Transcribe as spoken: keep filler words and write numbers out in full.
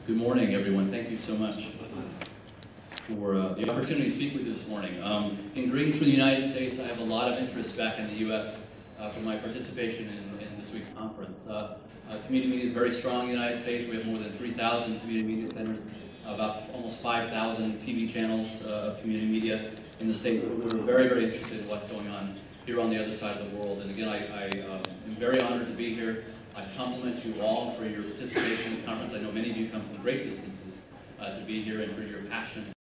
Good morning, everyone. Thank you so much for uh, the opportunity to speak with you this morning. Um, in Greens for the United States, I have a lot of interest back in the U S uh, for my participation in, in this week's conference. Uh, uh, community media is very strong in the United States. We have more than three thousand community media centers, about almost five thousand T V channels uh, of community media in the States. But we're very, very interested in what's going on here on the other side of the world. And again, I, I um, am very honored to be here. I compliment you all for your participation in this conference. I know many of you come from great distances uh, to be here and for your passion